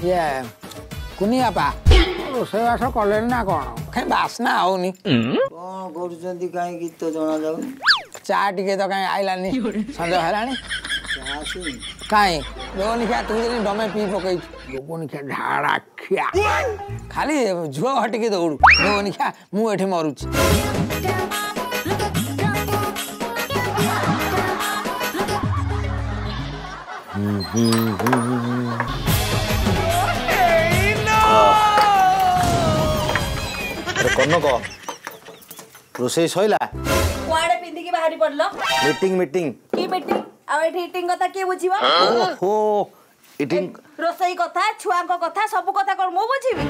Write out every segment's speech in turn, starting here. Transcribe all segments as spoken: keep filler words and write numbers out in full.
ये कुनी आपा रोषेईबास कले ना कौन कहीं बासना आउनी कौन करुछंती काई गीत जणा जाउ चा टिके तो कहीं आइलानी संज हेलानी चासी कहीं लोगन क्या तू जनी डमे पी पकई लोगन क्या ढाड़ा खिया खाली झुआ हटिके दौड़ू लोगन क्या मु एठी मरुची कौन को रोषेई सइला कुआडे पिंदी की बाहरी पड़लो मीटिंग मीटिंग की मीटिंग आ एठी ईटिंग कथा के बुझिबो ओहो ईटिंग रोसई कथा छुआ को कथा सब कथा कर मु बुझिबी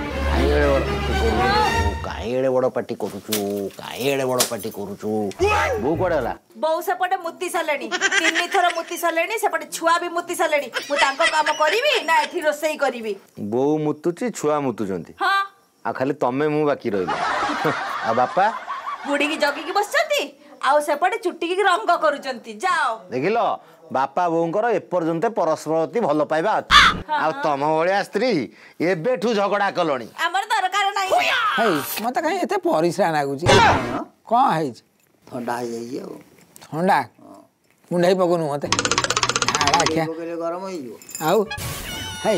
काई एड़े बड़ पार्टी करूछु काई एड़े बड़ पार्टी करूछु बो कोडेला बहु सेपटे मुत्ती सलेनी तीन थर मुत्ती सलेनी सेपटे छुआ भी मुत्ती सलेनी मु तांको काम करबी ना एठी रोसई करबी बो मुत्तुची छुआ मुत्तुचंती हां आ खाली तमे मु बाकी रहिला आ बापा बुढ़ी की जगी की बसचंती आउ सेपटे चुट्टी की रंग करूचंती जाओ देखिलो बापा बोंकर एपर्यंत परस्पर प्रति भल पाइबा आ तम भलिया स्त्री एबेठू झगड़ा कलणी हमर दरकार नाही हे मते कहीं एते परिश्रा लागुची कोन है ठंडा हो जाई हो ठंडा मुंडई पकोनु मते ढाड़ा खिया गरम होई जो आउ हे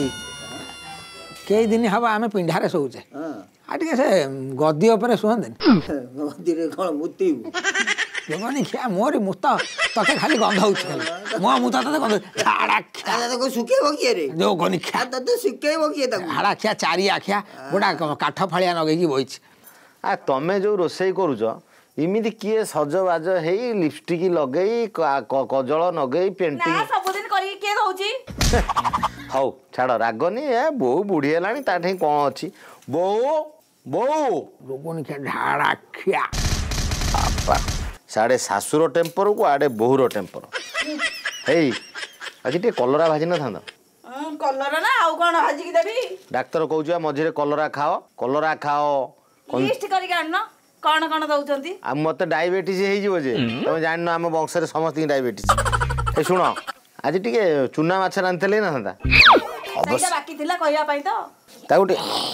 कई दिन हवा आमे पिंढारे सोउचे हां आ टिके से गद्दी ऊपर सुहंदेन गद्दी रे कोन मुत्ती लोगनी खिया मोरी मुत तते खाली गंध होउछ खाली मो मुत तते गंध ढाड़ा खिया आ तो सुकेबो किए रे जो गनी खिया आ तो सुकेबो किए त ढाड़ा खिया चारि आखिया गोटा काठ फालिया नगै की बइछ आ तमे जो रोसई करूछ इमिति किए सजबाज हेई लिपस्टिक लगई कजल नगई पेंटिंग ना सब दिन करी के दउची हौ छाड़ रागनी ए बो बुढ़ी हेलानी ता ठई कोन अछि बो बो लोगनी खिया ढाड़ा खिया बापा साडे सासुर टेम्पर को आडे बहुर टेम्पर हेई आज टे कलरा भाजी न थांदा कलर ना आउ कोन भाजी की देबी डाक्टर कहउछ मझिरे कलरा खाओ कलरा खाओ लिस्ट करी काढ न कोन कोन दउचंती आ मते डायबिटीज हेई जिवो जे तमे जान न हम वंश रे समस्त डायबिटीज ए सुनो आज टिके चुना माछ रांथले न थांदा अवश्य बाकी थिला कहिया पई तो ता गुटे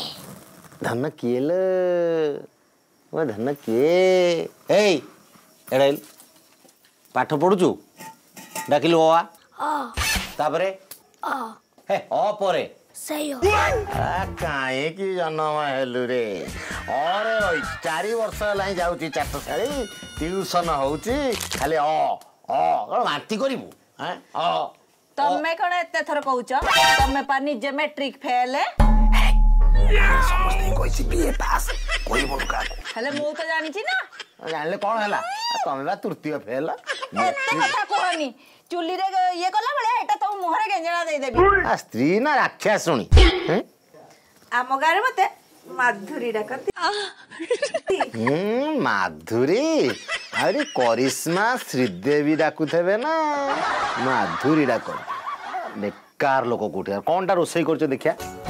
धन किएल ओ धन किए एई एडाइल पाठ पढुचु डाकिलु ओ आ तापरे आ हे ओ परे सही आ काहे की जन्म हेलु रे अरे ओइ चारि वर्ष लाई जाउची चाटशाळी ट्यूशन होउची खाली ओ ओ कण माटी करिवु हैं ओ तमे कोन एते थर कहउछ तमे पा निजे मैट्रिक फेल समस्त कोइसी बीए पास कोई बोल का हेले मु तो जानि छी ना जानले कोन हला तमे बा तृतीय फेल एते कथा कहनी चुल्ली रे ये कला बळे एटा तो मोहरे गेंजणा दे देबी आ स्त्री ना राक्षसुणी हैं आम गारे मते माधुरी डाकती हम्म माधुरी अरे करिश्मा श्रीदेवी डाकुथेबे ना माधुरी डाक बेकार लोक कोठी कोनटा रोसई करछ देखिया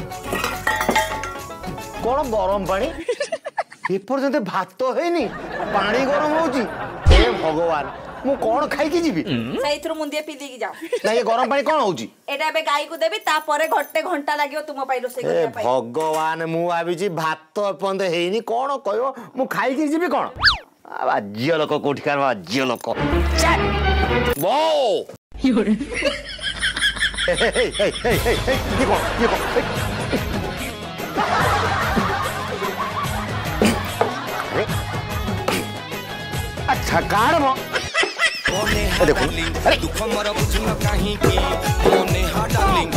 कोन गरम पानी एपर्यंत भात हेनी पानी गरम होउची हे भगवान मु कोन खाई की जीबी सहीथुर मुंदिए पी दी की जाओ ना ये गरम पानी कोन होउची एटा बे गाई को देबी ता परे घंटे घंटा लागियो तुम पाई रोसई ए करिया पाई भगवान मु आबिची भात एपर्यंत हेनी कोन कहयो मु खाई की जीबी कोन आ जियो लोक कोठी कार जियो लोक बो योरे हे हे हे हे हे ये कोन ये कोन अच्छा कार मो देखो अरे दुख मर बुझन काहे की कोने हा डार्लिंग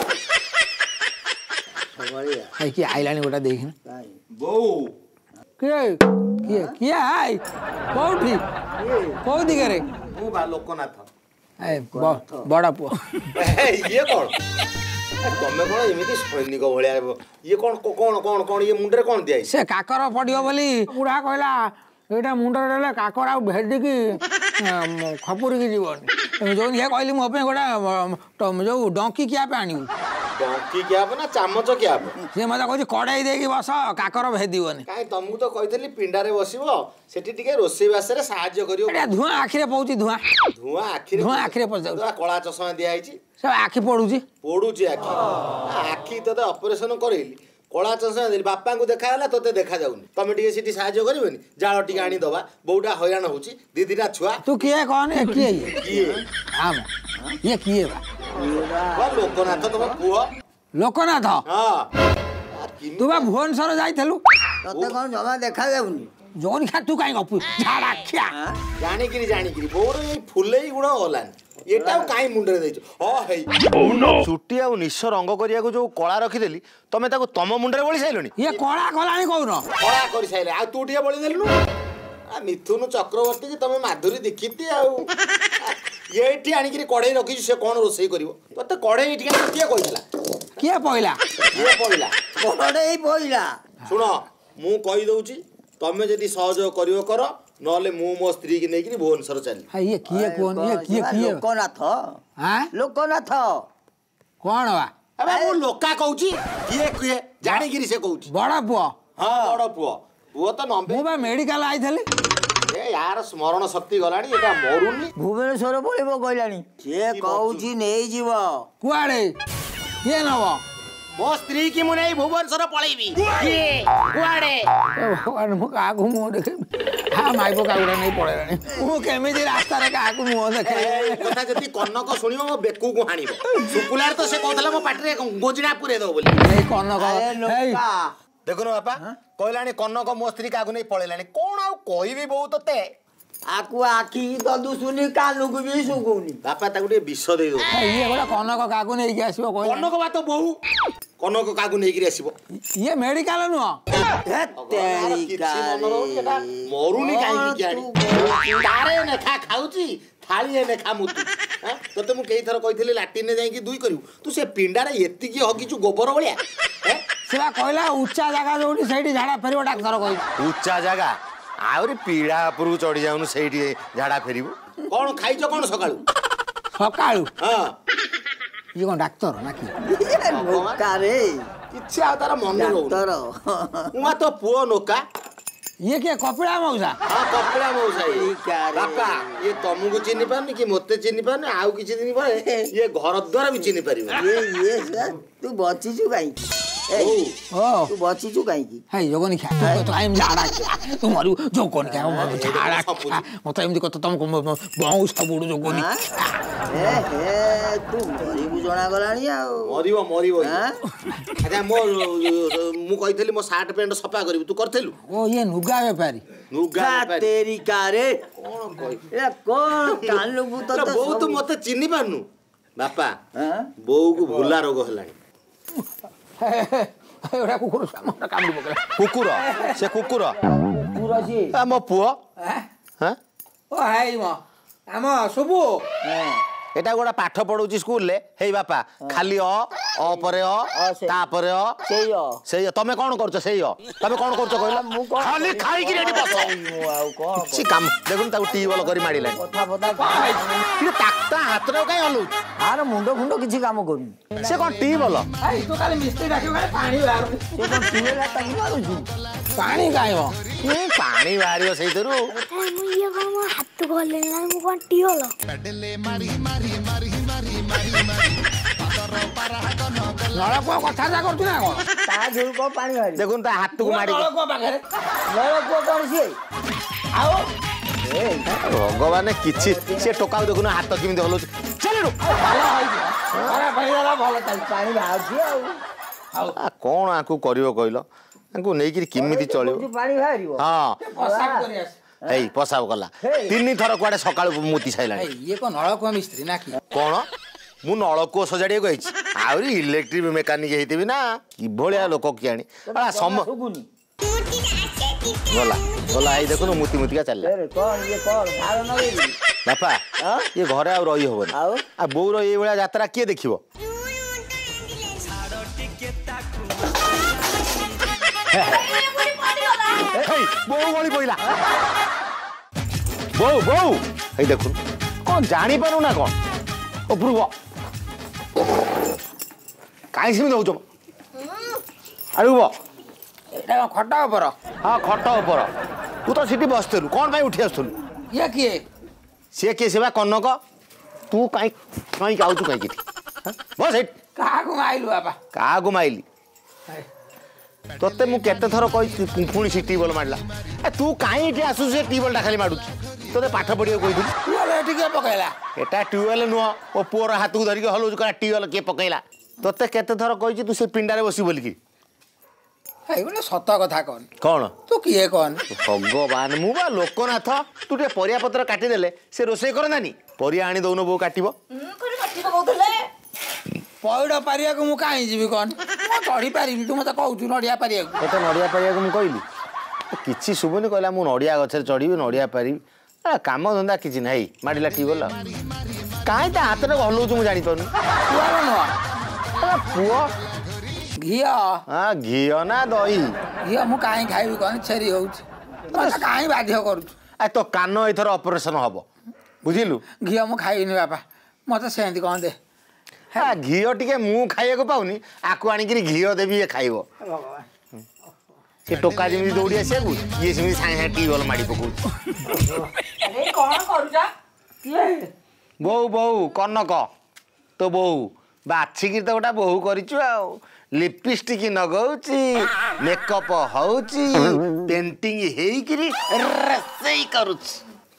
है कि आइलानी गोटा देखिन बो के के किया है कोठी को दिगे रे मु बा लोकनाथ ए बड़ा पु ये कौन तमे कोन एमिति सैनिक भलिया ये कोन कोन कोन कोन ये मुंडरे कोन दियाई से काकर पडियो बोली बुढ़ा कहला एटा मुंडर रेले काकर आ भेडी की खपुरी की जीवन जो ये कहली मो पे गोटा जो डंकी किया पे आनिबू डंकी क्या ना चामच क्या ସେ ମତେ କହୁଛି କଡ଼େଇ ଦେଇକି ବସ କାକର ଭେଦିବନି। କାଇଁ ତମକୁ ତ କହିଥିଲି ପିଣ୍ଡାରେ ବସିବ ସେଠି ଟିକେ ରୋଷେଇ ବାସରେ ସାହାଯ୍ୟ କରିବ। ଏଟା ଧୂଆଁ ଆଖିରେ ପଡୁଛି ଧୂଆଁ ଧୂଆଁ ଆଖିରେ ଧୂଆଁ ଆଖିରେ ପଶିଯାଉଛି। କଳା ଚଷମା ଦିଆ ହେଇଛି ସେ ଆଖି ପଡୁଛି ପଡୁଛି ଆଖି ଆଖି ତତେ ଅପରେସନ କରେଇଲି କଳା ଚଷମା ଦେଲି ବାପାଙ୍କୁ ଦେଖାଗଲା ତତେ ଦେଖା ଯାଉନି ତମେ ଟିକେ ସେଠି ସାହାଯ୍ୟ କରିବନି ଜାଳ ଟିକେ ଆଣିଦବା ବୋଉଟା ହଇରାଣ ହଉଛି ଦି ଦିଟା ଛୁଆ ତୁ କିଏ କହନି କିଏ ଇଏ କିଏ ଆମ ଇଏ କିଏ ବା ଲୋକନାଥ ତମ ପୁଅ ଲୋକନାଥ ହଁ ତୁ ବା ଭୁବନେଶ୍ୱର ଯାଇଥିଲୁ ତତେ କଣ ଜମା ଦେଖା ଯାଉନି ଜୋନି ଖା ତୁ କାଇଁ ଗପୁ ଝାଡା ଖିଆ ଜାଣିକିରି ଜାଣିକିରି ବୋଉର ଏଇ ଫୁଲେଇ ଗୁଣ ଗଲାନି ଏଟା କାଇଁ ମୁଣ୍ଡରେ ଦେଇଛୁ ହଁ ହେଇ ଚୁଟି ଆଉ ନିଶ ରଙ୍ଗ କରିବାକୁ ଯୋଉ କଳା ରଖିଦେଲି ତମେ ତାକୁ ତମ ମୁଣ୍ଡରେ ବଳି ସାଇଲଣି ଇଏ କଳା କଲାଣି କହୁନ କଳା କରି ସାଇଲେ ଆଉ ତୁ ଟିକେ ବଳି ଦେଲୁ ମିଥୁନ ଚକ୍ରବର୍ତ୍ତୀ କି ତମେ ମାଧୁରୀ ଦୀକ୍ଷିତ ଆଉ ଏଇଠି ଆଣିକିରି କଢେଇ ରଖିଛୁ ସେ କଣ ରୋଷେଇ କରିବ ତତେ କଢେଇ ଏଇଠି କିଏ କହିଥିଲା କିଏ ପଇଲା କିଏ ପଇଲା କଡ଼େଇ ପଇଲା ଶୁଣ ମୁଁ କହିଦଉଛି ତମେ ଯଦି ସହଯୋଗ କରିବ କର ନହେଲେ ମୁଁ ମୋ ସ୍ତ୍ରୀ କି ନେଇକିରି ଭୁବନେଶ୍ୱର ଚାଲି ଇଏ କିଏ କୁହନି ଇଏ କିଏ କିଏ ଲୋକନାଥ ଆଁ ଲୋକନାଥ କଣ ବା ଏବେ ମୁଁ ଲୋକା କହୁଛି କିଏ କିଏ ଜାଣିକିରି ସେ କହୁଛି ବଡ ପୁଅ ହଁ ବଡ ପୁଅ ପୁଅ ତ ନମ୍ବେ ମୁଁ ବା ମେଡିକାଲ ଆଇଥିଲି ଏ ୟାର ସ୍ମରଣ ଶକ୍ତି ଗଲାଣି ଏଟା ମରୁନି ଭୁବନେଶ୍ୱର ପଳେଇବ କହିଲାଣି ସିଏ କହୁଛି ନେଇଯିବ କୁଆଡେ କିଏ ନବ ମୋ ସ୍ତ୍ରୀ କି ମୁଁ ନେଇ ଭୁବନେଶ୍ୱର ପଳେଇବି କିଏ କୁଆଡେ ଭଗବାନ ମୁଁ କାହାକୁ ମୁହଁ ଦେଖେଇବି ହଁ ମାଇପ କାଗୁଡା ନେଇ ପଳେଇଲାଣି ମୁଁ କେମିତି ରାସ୍ତାରେ କାହାକୁ ମୁହଁ ଦେଖେଇବି କଥା ଯଦି କନକ ଶୁଣିବ ମୋ ବେକୁକୁ ହାଣିବ ଶୁକୁଲାରେ ତ ସେ କହୁଥିଲା ମୋ ପାଟିରେ ଗୋଜିଣା ପୁରେଇ ଦବ ବୋଲି ଏଇ କନକ ଏଇ ଦେଖୁନ ବାପା କହିଲାଣି କନକ ମୋ ସ୍ତ୍ରୀ କାହାକୁ ନେଇ ପଳେଇଲାଣି କଣ ଆଉ କହିବି ବୋଉ ତତେ ଆକୁ ଆଖି ତ ଦୁସୁନି କାନକୁ ବି ଶୁକୁନି ବାପା ତାକୁ ଟିକେ ବିଷ ଦେଇଦଉ ଇଏ ଗୋଟେ କନକ କାହାକୁ ନେଇକି ଆସିବ କହିଲା କନକ ବା ତ ବୋଉ କନକ କାହାକୁ ନେଇକିରି ଆସିବ ଇଏ ମେଡିକାଲ ନୁହଁ ମରୁନି କାହିଁକି ତାରେ ନେଖା ଖାଉଛି ଥାଳିଏ ନେଖା ମୁତୁ ତତେ ମୁଁ କେଇଥର କହିଥିଲି ଲାଟିନରେ ଯାଇକି ଦୁଇ କରିବୁ ତୁ ସେ ପିଣ୍ଡାରେ ଏତିକି ହଗିଛୁ ଗୋବର ଭଳିଆ ସେ ବା କହିଲା ଉଚ୍ଚା ଜାଗା ଯୋଉଠି ସେଇଠି ଝାଡା ଫେରିବ ଡାକ୍ତର କହିଛି ଉଚ୍ଚା ଜାଗା ଆହୁରି ପିଢା ଉପରକୁ ଚଢି ଯାଉନୁ ସେଇଠି ଝାଡା ଫେରିବୁ କଣ ଖାଇଛ କଣ ସକାଳୁ ସକାଳୁ ହଁ ଇଏ କଣ ଡାକ୍ତର ନାକି ନୋକାରେ କିଛି ଆଉ ତାର ମନେ ଡାକ୍ତର ମୁଁ ତ ପୁଅ ନୋକା ଇଏ କିଏ କପିଳା ମଉସା ହଁ କପିଳା ମଉସା ବାପା ଇଏ ତମକୁ ଚିହ୍ନି ପାରୁନି କି ମତେ ଚିହ୍ନି ପାରୁନି ଆଉ କିଛି ଦିନ ପରେ ଇଏ ଘର ଦ୍ୱାର ବି ଚିହ୍ନି ପାରିବ ତୁ ବଚିଛୁ କାହିଁକି ତୁ ବଚିଛୁ କାହିଁକି ହେଇ ଯୋଗନି ଖା ତୁ ଟାଇମ୍ ଝାଡା ତୁ ମରିବୁ ଯୋଗନି ଖା ଝାଡା ମତେ ଏମିତି କଥା ତମକୁ ବହୁ ସବୁଠୁ ଯୋଗନି ଏ ହେ ତୁ ମରିବୁ ଜଣା ଗଲାଣି ଆଉ ମରିବ ମରିବ ଆଚ୍ଛା ମୋ ମୁଁ କହିଥିଲି ମୋ ସାର୍ଟ ପ୍ୟାଣ୍ଟ ସଫା କରିବୁ ତୁ କରିଥିଲୁ ଓ ଇଏ ନୁଗା ବେପାରୀ ନୁଗା ତେରି କାରେ କଣ କହିବି ଏ କଣ କାନକୁ ତ ବୋଉ ତୁ ମତେ ଚିହ୍ନି ପାରୁନୁ ବାପା ବୋଉକୁ ଭୁଲା ରୋଗ ହେଲାଣି ଏଗୁଡା କୁକୁର କାମୁଡି ପକେଇଲା କୁକୁର ସେ କୁକୁର ମୋ ପୁଅ ଓ ହେଇ ମ ଆମ ସବୁ ଏଟା ଗୋଟେ ପାଠ ପଢୁଛି ସ୍କୁଲରେ ହେଇ ବାପା ଖାଲି ଅ ଅ ପରେ ଅ ତାପରେ ଅ ସେଇ ସେଇ ତମେ କଣ କରୁଛ ସେଇ ଅ ତମେ କଣ କରୁଛ କହିଲ ମୁଁ ଖାଲି ଖାଇକି ଏଠି ବସ ଆଉ କଣ କିଛି କାମ ଦେଖୁନ ତାକୁ ଟିବଲ କରି ମାଡ଼ିଲାଣି କଥା ଫଥା ତା ହାତରେ କାଇଁ ହଲଉଛୁ ଆର ମୁଣ୍ଡ ଫୁଣ୍ଡ କିଛି କାମ କରୁନି ସେ କଣ ଟିବଲ ତୁ କାଲି ମିସ୍ତ୍ରୀ ଡାକିବ ପାଣି ବାହାରୁନି ସେ କଣ ଟିବେଲା ତାକୁ ମାରୁଛି ପାଣି କାଇଁ ପାଣି ବାହାରିବ ସେଇଥିରୁ ମୁଁ ଇଏ କଣ ମୋ ହାତକୁ ହଲେନି ନା ମୁଁ କଣ ଟିଅଲ ନଳକୂଅ କଥାବାର୍ତ୍ତା କରୁଛୁ ନା କଣ ତା ଝୁରୁ କଣ ପାଣି ବାହାରି ଦେଖୁନ ତା ହାତକୁ ମାଡ଼ି ନଳକୂଅ ପାଖରେ ନଳକୂଅ କଣ ସିଏ ଆଉ ଭଗବାନ କିଛି ସେ ଟୋକାକୁ ଦେଖୁନ ହାତ କେମିତି ହଲଉଛି ଚାଲୁ ଭଲ ହେଇଯିବ ଖରାପ ହେଇଗଲା ଭଲ ଚାଲିଛି ପାଣି ବାହାରୁଛି ଆଉ କଣ ଆକୁ କରିବ କହିଲ ତାଙ୍କୁ ନେଇକିରି କେମିତି ଚଳିବ ପାଣି ବାହାରିବ ହଁ ପୋଷାକ କରି ଆସ ହେଇ ପସାବ କଲା ତିନି ଥର କୁଆଡେ ସକାଳୁ ମୁତି ସାଇଲାଣି ଇଏ କଣ ନଳକୂଅ ମିସ୍ତ୍ରୀ ନା କି କଣ ମୁଁ ନଳକୂଅ ସଜାଡ଼ିବାକୁ ଆଇଛି ଆହୁରି ଇଲେକ୍ଟ୍ରିକ ମେକାନିକ ହେଇଥିବି ନା କିଭଳିଆ ଲୋକ କିଆଣି ସମ ଗଲା ଗଲା ଏଇ ଦେଖୁନ ମୁତି ମୁତିକା ଚାଲିଲା ବାପା ଇଏ ଘରେ ଆଉ ରହି ହବନି ଆଉ ବୋଉର ଏଇଭଳିଆ ଯାତ୍ରା କିଏ ଦେଖିବ ବୋଉ ଗଳି ପଇଲା ବୋଉ ବୋଉ ଏଇ ଦେଖୁନ କଣ ଜାଣିପାରୁ ନା କଣ ଉପରକୁ କାହିଁ ସେମିତି ହଉଛ ଆଡ଼କୁ ବ ଏଇଟା କଣ ଖଟ ଉପର? ହଁ ଖଟ ଉପର ତୁ ତ ସେଠି ବସିଥିଲୁ କ'ଣ ପାଇଁ ଉଠି ଆସୁଥିଲୁ? ଇଏ କିଏ? ସିଏ କିଏ ସେ ବା କନକ ତୁ କାହିଁ କାହିଁକି ଆଉଛୁ କାହିଁକି ବସ ଏଠି କାହାକୁ ମାଇଲୁ ବାପା? କାହାକୁ ମାଇଲି ତତେ ମୁଁ କେତେ ଥର କହିଛି ପୁଣି ସେ ଟ୍ୟୁବଲ୍ ମାରିଲା ଏ ତୁ କାହିଁ ଏଠି ଆସୁଛୁ ସେ ଟ୍ୟୁବଲ୍ଟା ଖାଲି ମାରୁଛୁ ତୋତେ ପାଠ ପଢ଼ିବାକୁ କହିଥିଲି ଟ୍ୟୁବଲ୍ ଏଠି କିଏ ପକେଇଲା? ଏଟା ଟ୍ୟୁବଲ୍ ନୁହଁ ମୋ ପୁଅର ହାତକୁ ଧରିକି ହଲଉଛୁ କାହା ଟ୍ୟୁବଲ୍ କିଏ ପକେଇଲା ତତେ କେତେ ଥର କହିଛି ତୁ ସେ ପିଣ୍ଡାରେ ବସିବୁ ବୋଲିକି ଏଇ ଗୋଟେ ସତ କଥା କହନି କ'ଣ ତୁ କିଏ କହନି? ଭଗବାନ ମୁଁ ବା ଲୋକନାଥ ତୁ ଟିକେ ପରିବା ପତ୍ର କାଟିଦେଲେ ସେ ରୋଷେଇ କରନ୍ତାନି ପରିବା ଆଣି ଦଉନ ବୋଉ କାଟିବ ପଇଡ଼ ପାରିବାକୁ ମୁଁ କାହିଁ ଯିବି କହନି ମୁଁ ଚଢ଼ି ପାରିବି ତୁ ମତେ କହୁଛୁ ନଡ଼ିଆ ପାରିବାକୁ ତତେ ନଡ଼ିଆ ପାରିବାକୁ ମୁଁ କହିଲି କିଛି ଶୁଭୁନି କହିଲା ମୁଁ ନଡ଼ିଆ ଗଛରେ ଚଢ଼ିବି ନଡ଼ିଆ ପାରିବି କାମ ଧନ୍ଦା କିଛି ନାହିଁ ମାଡ଼ିଲା ଟ୍ୟୁବଲ୍ କାହିଁ ତା ହାତରେ ହଲଉଛୁ ମୁଁ ଜାଣିପାରୁନି ପୁଅ ନୁହଁ ପୁଅ ଘିଅ ହଁ ଘିଅ ନା ଦହି ଘିଅ ମୁଁ କାହିଁ ଖାଇବି କହନି ଛେରି ହଉଛି ମତେ କାହିଁ ବାଧ୍ୟ କରୁଛୁ ଆ ତୋ କାନ ଏଥର ଅପରେସନ୍ ହବ ବୁଝିଲୁ ଘିଅ ମୁଁ ଖାଇବିନି ବାପା ମତେ ସେମିତି କ'ଣ ଦେ ଘିଅ ଟିକେ ମୁଁ ଖାଇବାକୁ ପାଉନି ଆକୁ ଆଣିକିରି ଘିଅ ଦେବି ଇଏ ଖାଇବ ସେ ଟୋକା ଯେମିତି ଦୌଡ଼ି ଆସିବାକୁ ଇଏ ସେମିତି ସାଙ୍ଗେ ସାଙ୍ଗେ ଟ୍ୟୁବଲ୍ ମାଡ଼ି ପକଉଛି ବୋଉ ବୋଉ କନକ ତୋ ବୋଉ ବାଛିକିରି ତ ଗୋଟା ବୋହୁ କରିଛୁ ଆଉ लिपस्टिक नगौची मेकअप होउची पेंटिंग हेइकिरी रसई करूची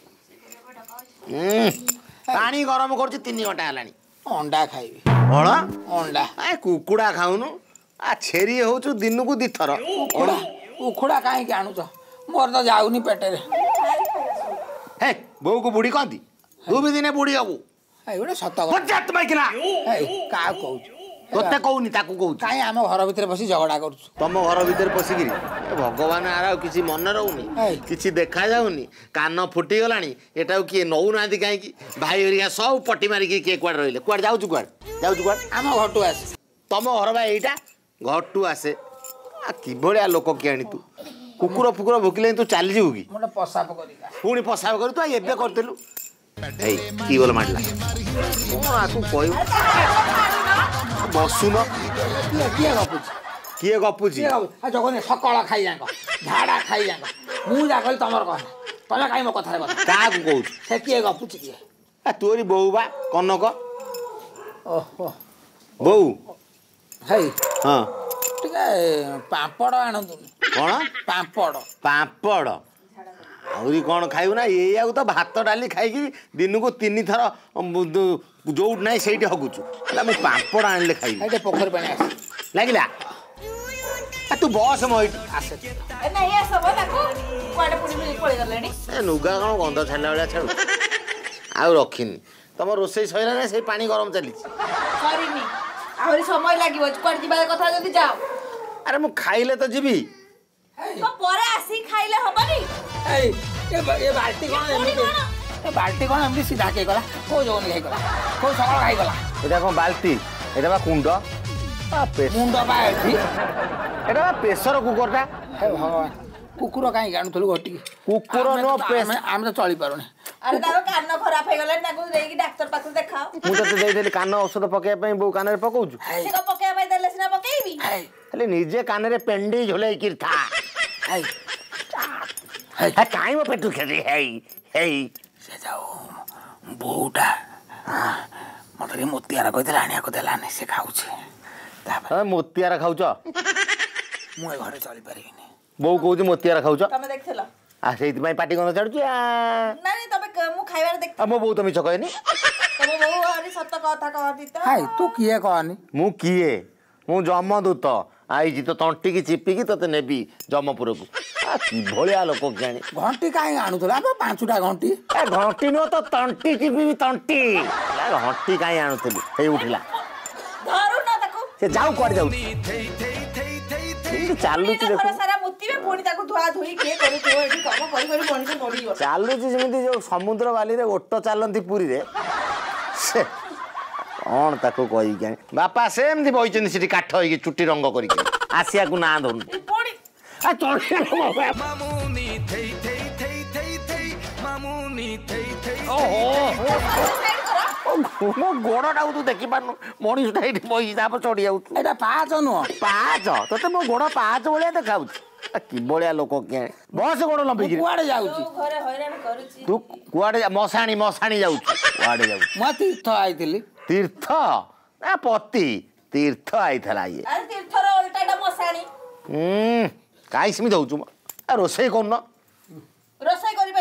पानी गरम करूची तीन घंटा हलानी अंडा खाइबी कोन अंडा आ कुकुडा खाउनु आ छेरी होउछु दिन को दी थर उखुडा उखुडा काहे के आनु छ मोर त जाउनी पेटे रे हे बौ को बुढी कंदी तू भी दिने बुढी हबु ए ओडे सत बजात माइकला ए का कहू तोते कहूनी ताकू कहू काहे आम घर भितर बसी झगड़ा करूछु तम घर भितर पसिगिरी भगवान आरा किछि मन रहउनी किछि देखा जाउनी कान फुटी गलानी एटा किए नौ नांदी काहे की भाई हरिया सब पट्टी मारी के के क्वाड रहिले क्वाड जाउछु क्वाड जाउछु क्वाड आम घटू आसे तम घर बा एटा घटू आसे आ कि बढिया लोक के आनी तू कुकुर फुकुर भुकिले तू चाली जीव की मोटा पसाप करी पुणी पसाप करू तू एबे करतेलु ए की बोल माडला कोन आकू कहू बसुन किए गपुछ किए गपुछ आ जगने सकाळ खाई जांग झाडा खाई जांग मु जा कहली तमर कह तमे काई मो कथा रे कथा का को कहू से किए गपुछ किए आ तोरी बहू बा कनक ओहो बहू हेई हां टिके पापड़ आनंदु कोन पापड़ पापड़ आउरी कौन खाइबू ना ये तो भात डाली खाई दिन को तीन थर जो ना से हगुचु मु पापड़ आने खाइबी पोखर पानी आस लगिला तू बस मोट नुगा कौन गंध छाड़ा भाया छाड़ आउ रखिनी तुम रोसई सैला ना से पानी गरम चली समय लगे कथा जल्दी जाओ अरे मु खाइले तो जीवी तो परे आसी खाइले हबनी ए ए बाल्टी कोन एमती ए बाल्टी कोन एमती सीधा के गला को जोन खाई गला को सकाळ खाई गला एटा कोन बाल्टी एटा बा कुंड आ मुंड बा एठी एटा बा प्रेशर कुकरटा हे भगवान कुकुर काई गाणुथलु घटी कुकुर नो पेस हम तो चली पारुनी अरे तारो कान खराब हे गले नाकु देकी डॉक्टर पाखु देखाओ मु तो दे देली कान औषध पके पई बो कान रे पकोछु से को पके पई देले सिना पकेइबी खाली निजे कान रे पेंडी झोलै किर था हे हे काई मो पेटु खेदी हे हे से जाओ बोटा मते रे मोतियारा कहितला आनिया को देलानी से खाउछि तापर मोतियारा खाउछ मु ए घरे चली परिबिनी बो कहू मोतियारा खाउछ तमे देखथला आ सेति पई पाटी गन चढुछि आ नानी तमे मु खाइबार देख आ मो बो तमी चकैनी तमे बो हरि सत्य कथा कहती त हाय तू किए कहनी मु किए मु जमदूत आई तो तंटी की चिपी की तते नेबी जमपुर को कि भलिया लोक जानी घंटी काहे आनुथला अब पांचटा घंटी ए घंटी नो तो तंटी चिपी तंटी यार घंटी काहे आनुथली हे उठिला धरु ना ताको से जाऊ कर जाऊ चालू छि देखो सारा मुत्ती में पुणी ताको धुआ धुई के करू तो एठी काम करी करी मଣିଷ पड़ियो चालू छि जेमिति जो समुद्र वाली रे ओटो चालंती पुरी रे से कौन ताको कही क्या बापा सेमती बहीचंदी सीटी काठ होगी चुट्टी रंग करके आसिया को ना धोन मामुनी थई थई थई थई थई मामुनी थई थई ओहो ମୋ ଗୋଡ଼ଟାକୁ ତୁ ଦେଖିପାରୁନୁ ମଣିଷଟା ଏଇଠି ବଇଛି ତାପରେ ଚଢ଼ି ଯାଉଛୁ ଏଇଟା ପାହାଚ ନୁହଁ ପାହାଚ ତତେ ମୋ ଗୋଡ଼ ପାହାଚ ଭଳିଆ ଦେଖାଉଛି କି ଭଳିଆ ଲୋକ କିଏ ବସ ଗୋଡ଼ ଲମ୍ବିକି କୁଆଡେ ଯାଉଛି ଘରେ ହଇରାଣ କରୁଛି ତୁ କୁଆଡ଼େ ମଶାଣି ମଶାଣି ଯାଉଛୁ କୁଆଡ଼େ ଯାଉଛୁ ମୁଁ ତୀର୍ଥ ଆଇଥିଲି ତୀର୍ଥ ନା ପତି ତୀର୍ଥ ଆଇଥିଲା ଇଏ ଆରେ ତୀର୍ଥର ଓଲଟାଟା ମଶାଣି ହୁଁ କାହିଁ ସେମିତି ହଉଛୁ ମ ରୋଷେଇ କରୁନ ରୋଷେଇ କରିବା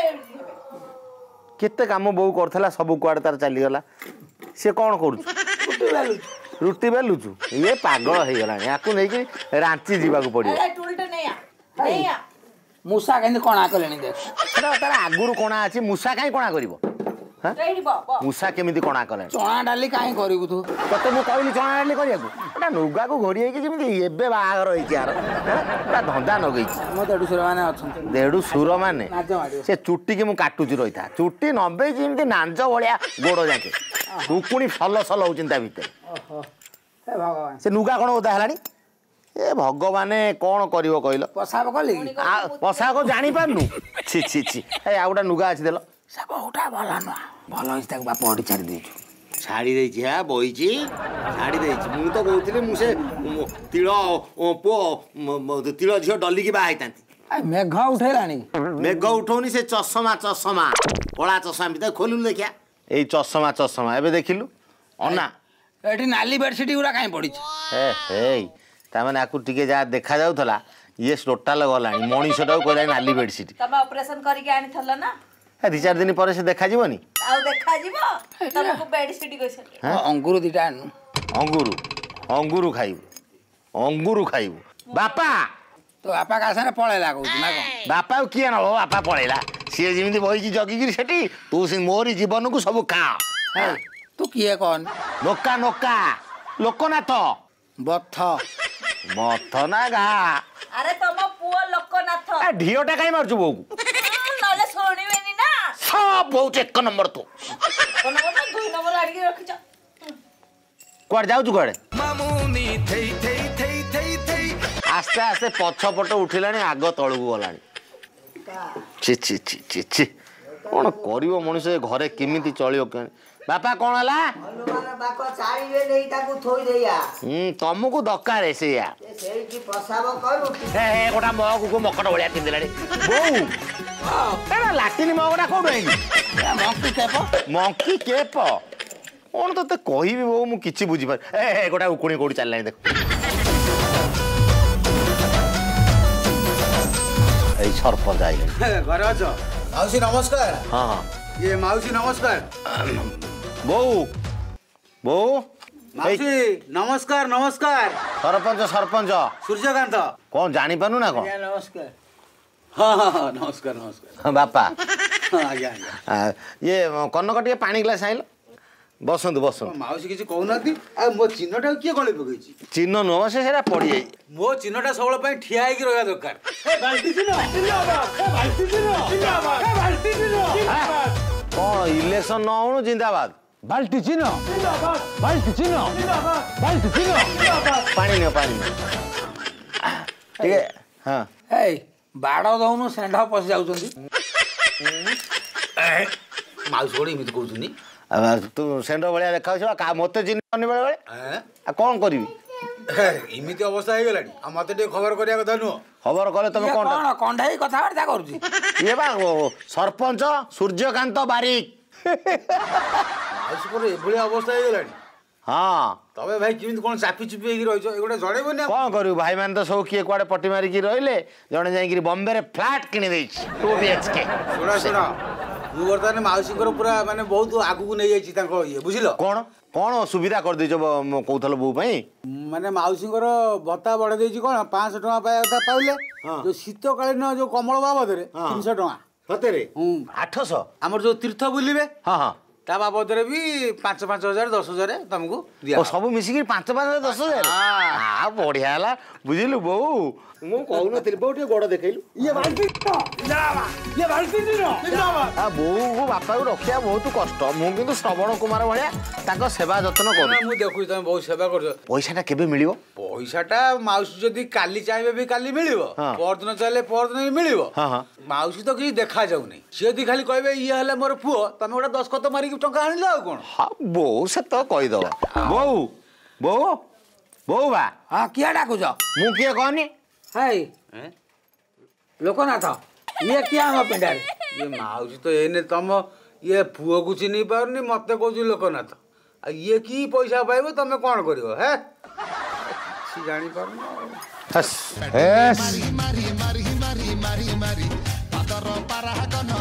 କେତେ କାମ ବୋଉ କରୁଥିଲା ସବୁ କୁଆଡ଼େ ତାର ଚାଲିଗଲା ସିଏ କ'ଣ କରୁଛୁ ରୁଟି ବେଲୁଛୁ ଇଏ ପାଗଳ ହେଇଗଲାଣି ୟାକୁ ନେଇକି ରାଞ୍ଚି ଯିବାକୁ ପଡ଼ିବ ଟୁଲଟେ ନେଇଆ ନେଇଆ ମୂଷା କେମିତି କଣା କଲେଣି ଦେଖ ତାର ଆଗରୁ କଣା ଅଛି ମୂଷା କାହିଁ କଣା କରିବ ଏଇଠି ବ ବ ମୂଷା କେମିତି କଣା କଲେଣି ଚଣା ଡାଲି କାହିଁ କରିବୁ ତୁ ତତେ ମୁଁ କହିଲି ଚଣା ଡାଲି କରିବାକୁ ଏଟା ନୁଗାକୁ ଘୋଡ଼ି ହେଇକି ଯେମିତି ଏବେ ବାହାଘର ହେଇଛି ଆର ପୁରା ଧନ୍ଦା ନଗେଇଛି ମୋ ଦେଢୁଶୁର ମାନେ ଅଛନ୍ତି ଦେଢୁ ସୁର ମାନେ ନାଜ ମାଡ଼ିବ ସେ ଚୁଟିକି ମୁଁ କାଟୁଛି ରହିଥା ଚୁଟି ନବେଇଛି ଯେମିତି ନାଞ୍ଜ ଭଳିଆ ଗୋଡ଼ ଯାକେ ଉକୁଣି ସଲ ସଲ ହଉଛନ୍ତି ତା ଭିତରେ ଓହୋ ହେ ଭଗବାନ ସେ ନୁଗା କ'ଣ ଓଦା ହେଲାଣି ଏ ଭଗବାନେ କ'ଣ କରିବ କହିଲ ପସାବ କଲି କି ପୋଷାକ ଜାଣିପାରୁନୁ ଛି ଛି ଛି ଏ ଆଉ ଗୋଟେ ନୁଗା ଅଛି ଦେଲ ସେ ବହୁଟା ଭଲ ନୁହଁ ଭଲ ହେଇଛି ତାକୁ ବାପ ଅଡ଼ି ଛାଡ଼ି ଦେଇଛୁ ଛାଡ଼ି ଦେଇଛି ହେ ବଇଛି ଛାଡ଼ି ଦେଇଛି ମୁଁ ତ କହୁଥିଲି ମୁଁ ସେ ତିଳ ପୁଅ ତିଳ ଝିଅ ଡଲିକି ବାହା ହେଇଥାନ୍ତି ମେଘ ଉଠେଇଲାଣି ମେଘ ଉଠଉନି ସେ ଚଷମା ଚଷମା କଳା ଚଷମା ଭିତରେ ଖୋଲିଲୁ ଦେଖିଆ ଏଇ ଚଷମା ଚଷମା ଏବେ ଦେଖିଲୁ ଅନା ଏଠି ନାଲି ବେଡସିଟ୍ ଗୁଡ଼ା କାହିଁ ପଡ଼ିଛି ହେ ହେଇ ତାମାନେ ଆକୁ ଟିକେ ଯାହା ଦେଖାଯାଉଥିଲା ଇଏ ଟୋଟାଲ ଗଲାଣି ମଣିଷଟାକୁ କହିଲାଣି ନାଲି ବେଡସିଟ୍ ତମେ ଅପରେସନ କରିକି ଆଣିଥିଲ ନା ଦି ଚାରି ଦିନ ପରେ ସେ ଦେଖାଯିବନି ଆଉ ଦେଖାଯିବ ତମକୁ ବେଡସିଟ୍ କହିସନ୍ତି ଅଙ୍ଗୁର ଦିଟା ଆଣୁ ଅଙ୍ଗୁରୁ ଅଙ୍ଗୁରୁ ଖାଇବୁ ଅଙ୍ଗୁରୁ ଖାଇବୁ ବାପା ତୋ ବାପା କାସାରେ ପଳେଇଲା କହୁଛୁ ନା କ'ଣ ବାପା କିଏ ନବ ବାପା ପଳେଇଲା ସିଏ ଯେମିତି ବହିକି ଜଗିକିରି ସେଠି ତୁ ସେ ମୋରି ଜୀବନକୁ ସବୁ ଖା ତୁ କିଏ କହନି ନୋକା ନୋକା ଲୋକନାଥ ବଥ ମଥ ନା ଗା ଆରେ ତମ ପୁଅ ଲୋକନାଥ ଢିଅଟା କାହିଁ ମାରୁଛୁ ବୋଉକୁ ନହେଲେ ଶୁଣିବେନି ନା ସବୁ ହଉଛି ଏକ ନମ୍ବର ତୁ ଦୁଇ ନମ୍ବର ଆଣିକି ରଖିଛ କୁଆଡ଼େ ଯାଉଛୁ କୁଆଡ଼େ ମାମୁନି ଥେଇ ଥେଇ ଥେଇ ଥେଇ ଥେଇ ଆସ୍ତେ ଆସ୍ତେ ପଛ ପଟ ଉଠିଲାଣି ଆଗ ତଳକୁ ଗଲାଣି ଛି ଛି ଛି ଛି ଛି କ'ଣ କରିବ ମଣିଷ ଏ ଘରେ କେମିତି ଚଳିବ କେଜାଣି ବାପା କ'ଣ ହେଲା ବାକ ଚାଳିବେ ନେଇ ତାକୁ ଥୋଇ ଦେଇଆ ହୁଁ ତମକୁ ଦରକାର ସେଇଆ ସେଇଠି ପ୍ରସାବ କରୁ ହେ ହେ ଗୋଟା ମଗକୁ ମକଟ ଭଳିଆ ପିନ୍ଧିଲାଣି ବୋଉ ଏଟା ଲାଟିନ ମଗଟା କୋଉଠୁ ଆଇଲି ମଙ୍କି କେପ ମଙ୍କି କେପ କ'ଣ ତତେ କହିବି ବୋଉ ମୁଁ କିଛି ବୁଝିପାରି ଏ ହେ ଗୋଟା ଉକୁଣି କୋଉଠି ଚାଲିଲାଣି ଦେଖ ଏଇ ସରପଞ୍ଚ ଆଇଲେଣି ଘରେ ଅଛ ମାଉସୀ ନମସ୍କାର ହଁ ହଁ ଇଏ ମାଉସୀ ନମସ୍କାର ବୋଉ ବୋଉ ମାଉସୀ ନମସ୍କାର ନମସ୍କାର ସରପଞ୍ଚ ସରପଞ୍ଚ ସୂର୍ଯ୍ୟକାନ୍ତ କ'ଣ ଜାଣିପାରୁନୁ ନା କ'ଣ ନମସ୍କାର ହଁ ହଁ ହଁ ନମସ୍କାର ନମସ୍କାର ବାପା ହଁ ଆଜ୍ଞା ଆଜ୍ଞା ଇଏ କନକ ଟିକେ ପାଣି ଗ୍ଲାସ୍ ଆଇଲ ବସନ୍ତୁ ବସନ୍ତୁ ମାଉସୀ କିଛି କହୁନାହାନ୍ତି ଆଉ ମୋ ଚିହ୍ନଟାକୁ କିଏ ଗଳି ପକେଇଛି ଚିହ୍ନ ନୁହଁ ସେ ସେଟା ପଡ଼ିଯାଇଛି ମୋ ଚିହ୍ନଟା ସବୁବେଳେ ପାଇଁ ଠିଆ ହେଇକି ରହିବା ଦରକାର କ'ଣ ଇଲେକ୍ସନ ନ ହଉଣୁ ଜିନ୍ଦାବାଦ ବାଲ୍ଟି ଚିହ୍ନ ବାଲ୍ଟି ଚିହ୍ନ ବାଲ୍ଟି ଚିହ୍ନ ପାଣି ନିଅ ପାଣି ନିଅ ଟିକେ ହଁ ଏଇ ବାଡ଼ ଦଉନୁ ଷେଣ୍ଢ ପଶି ଯାଉଛନ୍ତି ମାଉସୀ ଗୋଟେ ଏମିତି କହୁଛନ୍ତି ତୁ ଷେଣ୍ଢ ଭଳିଆ ଦେଖାଯାଉଛି ମୋତେ ଚିହ୍ନି ବେଳେ ବେଳେ ଆଉ କ'ଣ କରିବି ଏମିତି ଅବସ୍ଥା ହେଇଗଲାଣି ଆଉ ମତେ ଟିକେ ଖବର କରିବା କଥା ନୁହଁ ଖବର କଲେ ତମେ କ'ଣ କ'ଣ କଣ୍ଢେଇ କଥାବାର୍ତ୍ତା କରୁଛି ଇଏ ବା ସରପଞ୍ଚ ସୂର୍ଯ୍ୟକାନ୍ତ ବାରିକ ମାଉସୀଙ୍କର ଏଭଳିଆ ଅବସ୍ଥା ହେଇଗଲାଣି ହଁ ତମେ ଭାଇ କେମିତି କ'ଣ ଚାପି ଚୁପି ହେଇକି ରହିଛ ଏଗୁଡ଼ା ଜଣେଇବନି କ'ଣ କରିବୁ ଭାଇମାନେ ତ ସବୁ କିଏ କୁଆଡ଼େ ପଟି ମାରିକି ରହିଲେ ଜଣେ ଯାଇକିରି ବମ୍ବେରେ ଫ୍ଲାଟ୍ କିଣି ଦେଇଛି ଟୁ ବି ଏଚ୍ କେ ଶୁଣ ଶୁଣ ମୁଁ ବର୍ତ୍ତମାନ ମାଉସୀଙ୍କର ପୁରା ମାନେ ବହୁତ ଆଗକୁ ନେଇଯାଇଛି ତାଙ୍କ ଇଏ ବୁଝିଲ କ'ଣ କ'ଣ ସୁବିଧା କରିଦେଇଛ କହୁଥିଲ ବୋଉ ପାଇଁ ମାନେ ମାଉସୀଙ୍କର ଭତ୍ତା ବଢ଼େଇ ଦେଇଛି କ'ଣ ପାଞ୍ଚଶହ ଟଙ୍କା ପାଇବା କଥା ପାଇଲେ ଯୋଉ ଶୀତକାଳୀନ ଯୋଉ କମଳ ବାବଦରେ ତିନିଶହ ଟଙ୍କା ସତରେ ହୁଁ ଆଠଶହ ଆମର ଯୋଉ ତୀର୍ଥ ବୁଲିବେ ହଁ ହଁ ତା ବାବଦରେ ବି ପାଞ୍ଚ ପାଞ୍ଚ ହଜାର ଦଶ ହଜାର ତମକୁ ଦିଆ ସବୁ ମିଶିକି ପାଞ୍ଚ ପାଞ୍ଚ ଦଶ ହଜାର ଆଉ ବଢ଼ିଆ ହେଲା ବୁଝିଲୁ ବୋଉ ମୁଁ କହୁନଥିଲି ବୋଉ ଟିକେ ଗୋଡ଼ ଦେଖେଇଲୁ ବୋଉକୁ ବାପାକୁ ରଖିବା ବହୁତ କଷ୍ଟ ମୁଁ କିନ୍ତୁ ଶ୍ରବଣ କୁମାର ଭଳିଆ ତାଙ୍କ ସେବା ଯତ୍ନ କରୁ ମୁଁ ଦେଖୁଛି ତମେ ବହୁତ ସେବା କରୁଛ ପଇସାଟା କେବେ ମିଳିବ ପଇସାଟା ମାଉସୀ ଯଦି କାଲି ଚାହିଁବେ ବି କାଲି ମିଳିବ ପରଦିନ ଚାହିଁଲେ ପରଦିନ ବି ମିଳିବ माउसी तो किसी देखा जाऊनी सी यदि खाली कहबे ये हेले मोर पुओ तमे गोटा दस्खत मारिक टंका आनिल आ कोन हाँ बोऊ से तो कहीदबा बोऊ बोऊ बोऊ बा हाँ किया डाकुछ मु किए कहनी हाय लोकनाथ ये किया हम पिंडार ये माउसी तो एने तम ये पुओ को चिन्ह पारनी मते कहू लोकनाथ आ ये की पैसा पाइबो तमे कोन करिवो हे सी जानि पारनी हस हस मारी मारी मारी मारी मारी मारी पातर पारा